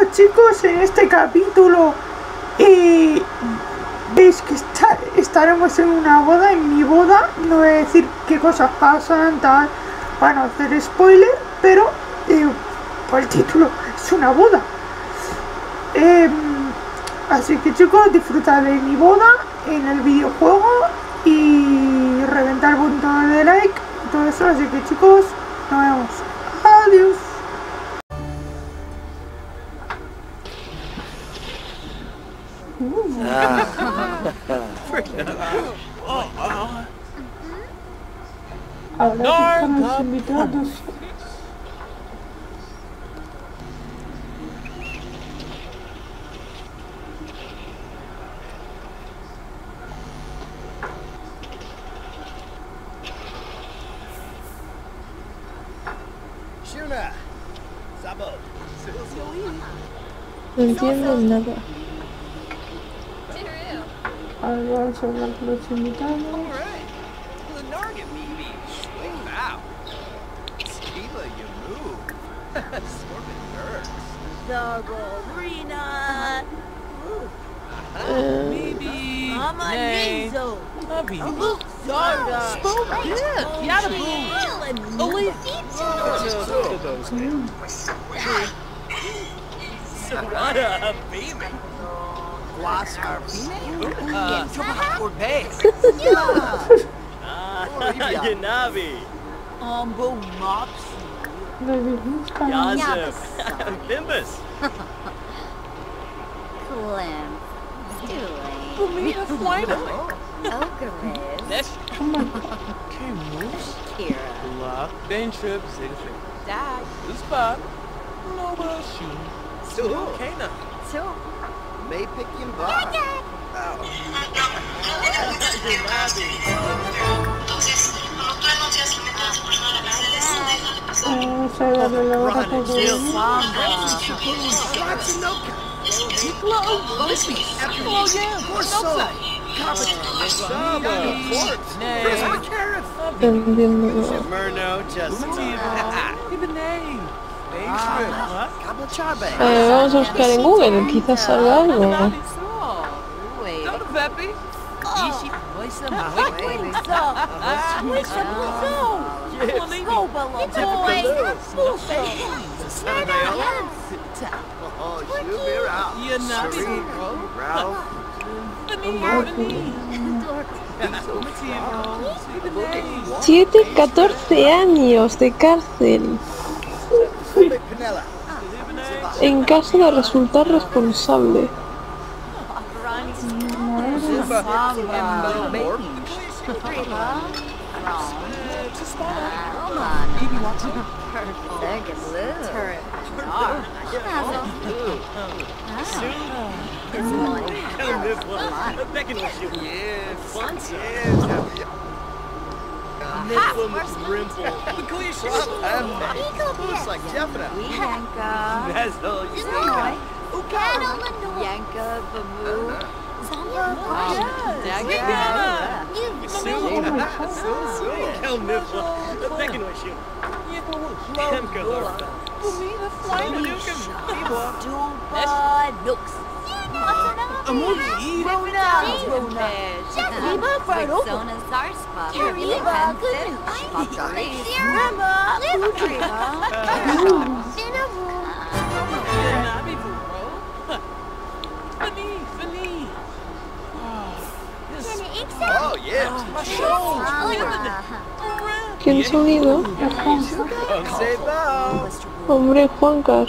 chicos, en este capítulo veis que estaremos en una boda, en mi boda. No voy a decir qué cosas pasan, tal, para no hacer spoiler, pero por el título es una boda. Así que chicos, disfrutad de mi boda en el videojuego y reventar el botón de like y todo eso. Así que chicos, nos vemos. Adiós. Ahora están los invitados. No entiendo nada. Ahora vamos a hablar con los invitados. Vamos a buscar en Google, quizás salga algo. Siete, 14 años de cárcel en caso de resultar responsable. ¿Quién sonido? Hombre, Juancar.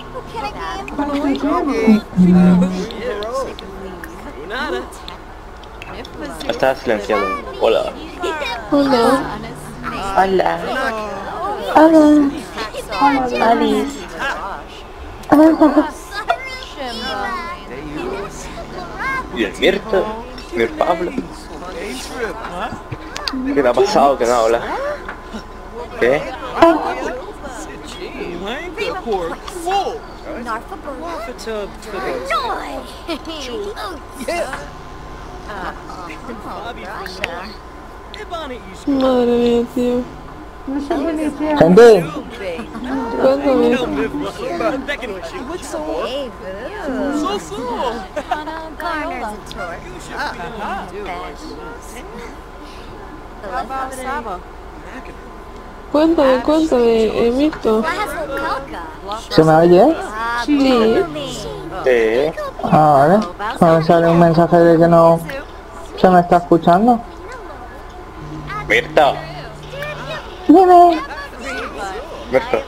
Está silenciado. Hola. Hola. Hola. Hola. Alice. Y el Mirto. Mi Pablo. ¿Qué te ha pasado que no habla? ¿Qué? Madre mía, tío. No sé qué decía. Gente, Cuéntame. Cuéntame, Mirto. ¿se me oye? Sí. Sí. Ah, vale. Cuando sale un mensaje de que no se me está escuchando. Mirta. Dime. Mirta.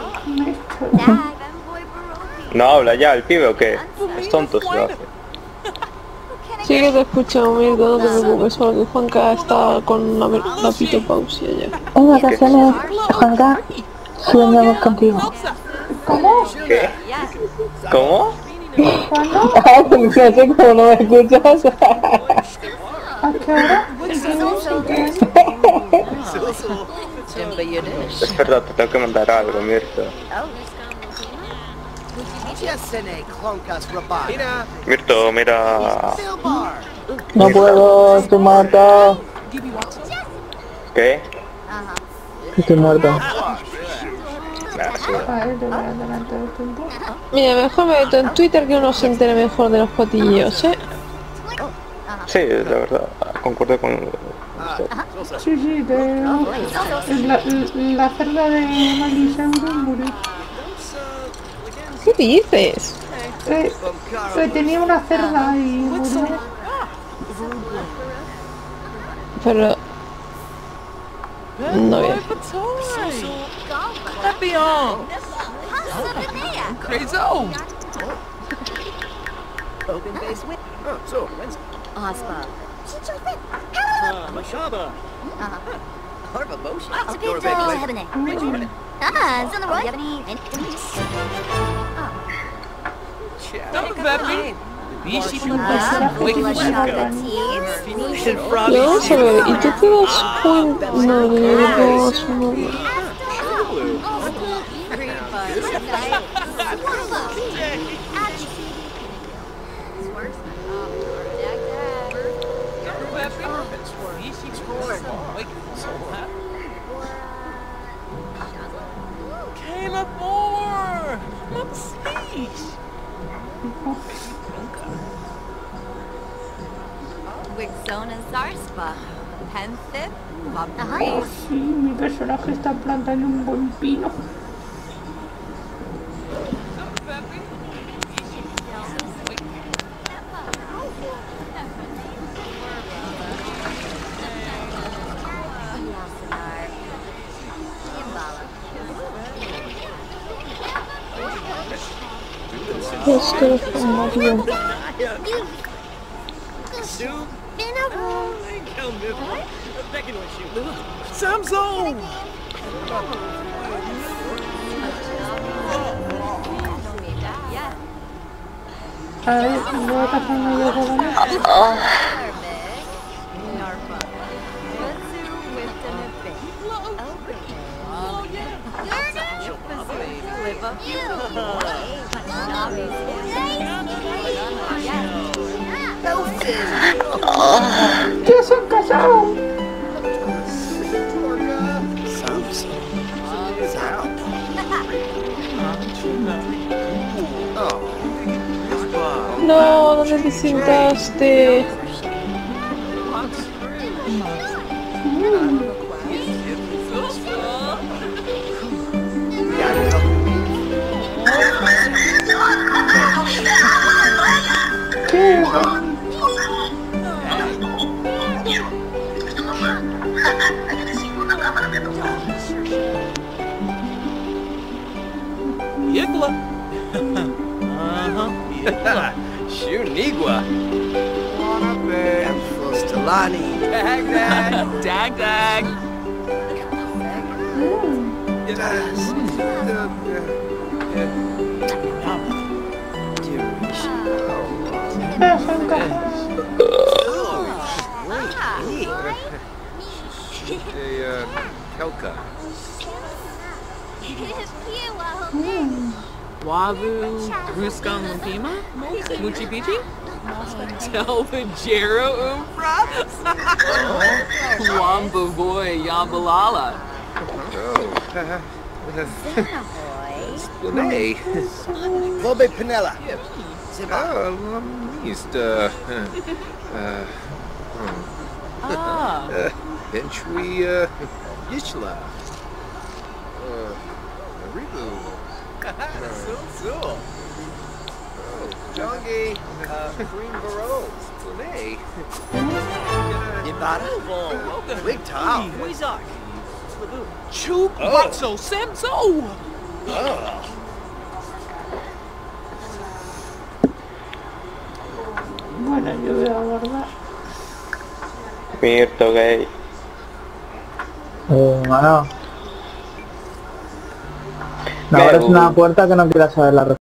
¿No habla ya el pibe o qué? Es tonto se lo hace. Sí que te he escuchado, Mirto, no te preocupes, porque Juanca está con la pitopausia ya. En vacaciones, Juanca, soñamos contigo. ¿Cómo? ¿Qué? ¿Cómo? ¿Cuándo? Ay, no sé cómo no me escuchas. ¿A qué hora? Es verdad, te tengo que mandar algo, Mirta. Mirto, mira... No puedo, estoy muerto. ¿Qué? Estoy muerto. Nah, sí. A ver, te voy a adelantar el tiempo. Mira, mejor me meto en Twitter que uno se entere mejor de los cotilleos, ¿eh? Sí, la verdad, concuerdo con usted. Sí, sí, la cerda de Miley Cyrus murió. ¿Qué dices? Tenía una cerda y murió. Pero... no bien. Pero vamos a ver, ¿y tú te das cuenta? No, le digo a su nombre. Sí, mi personaje está plantando un buen pino. Es que es un motivo. Samsung! A ver, voy a casarme yo con él. ¡Ya se han casado! No, ¿dónde te sentaste? ¿Qué? Yigla! Yigla! Shunigwa! Stalani. Dag dag! Dag dag! Ya se han casado. Kelka. Wavu, Ruskan Lumpima, Muchi Pichi, Telvajero Umpra, Wamba Boy Yambalala, Splenei. Bobe Pinella. Mist. Enchui. Yishla. Ribu. So. Jongi. Green Barrow. Splenei. Yibara. Wig Tao. Wizak. Chuk Watso Semso. Bueno, yo voy a guardar. Mirto gay. Mano. No abres una puerta que no quieras saber la respuesta.